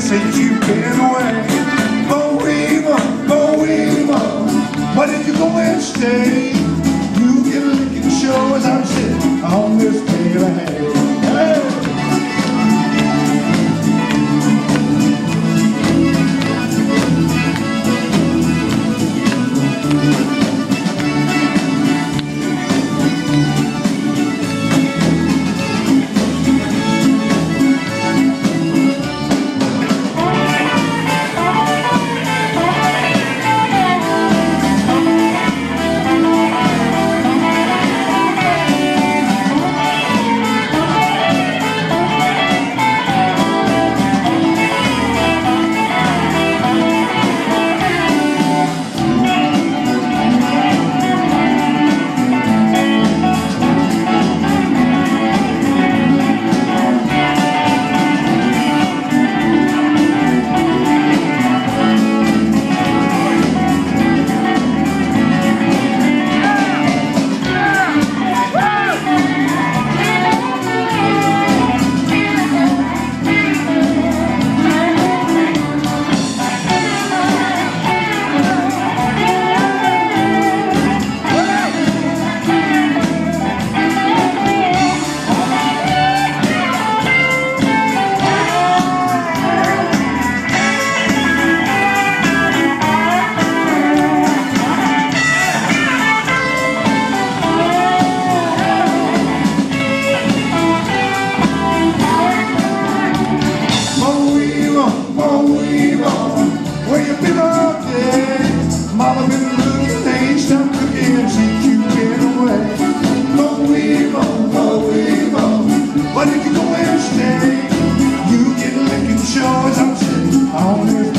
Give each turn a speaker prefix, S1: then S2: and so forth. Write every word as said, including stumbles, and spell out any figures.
S1: since you've been away. Oh Weevil, oh Weevil, why did you go and stay? You get a licking show as I'm sitting on this bale of hay. Hey! Mama been looking, ain't stopped cooking since you been away. Oh Weevil, oh Weevil, why did you go and stay? You get licking show as I'm sitting on this